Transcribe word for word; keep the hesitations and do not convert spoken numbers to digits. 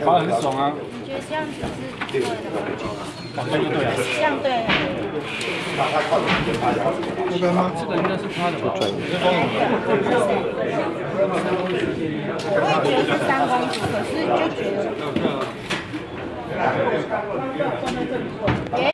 滑很爽啊。 你觉得这样子是对的吗？ 往这就对了。 这样对。 这个吗？这个应该是他的吧？ 我也觉得是三公主，可是就觉得。